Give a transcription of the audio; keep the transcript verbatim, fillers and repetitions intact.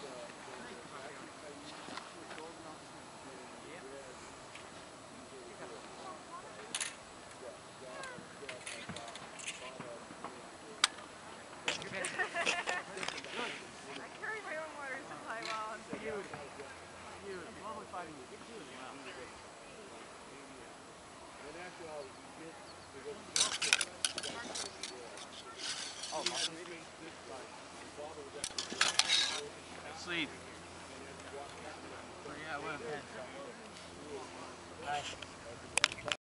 I carry my own water supply while I'm video. Lovely fighting you. Good to you as well. Oh, sleep. Oh, yeah, I will. Nice.